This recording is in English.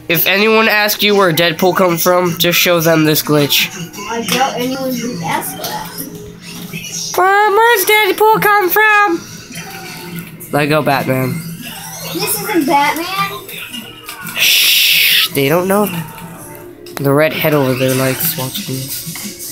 If anyone asks you where Deadpool comes from, just show them this glitch. I doubt anyone would ask that. Where's Deadpool come from? Lego Batman. This isn't Batman. Shh, they don't know. The red head over there likes watching this.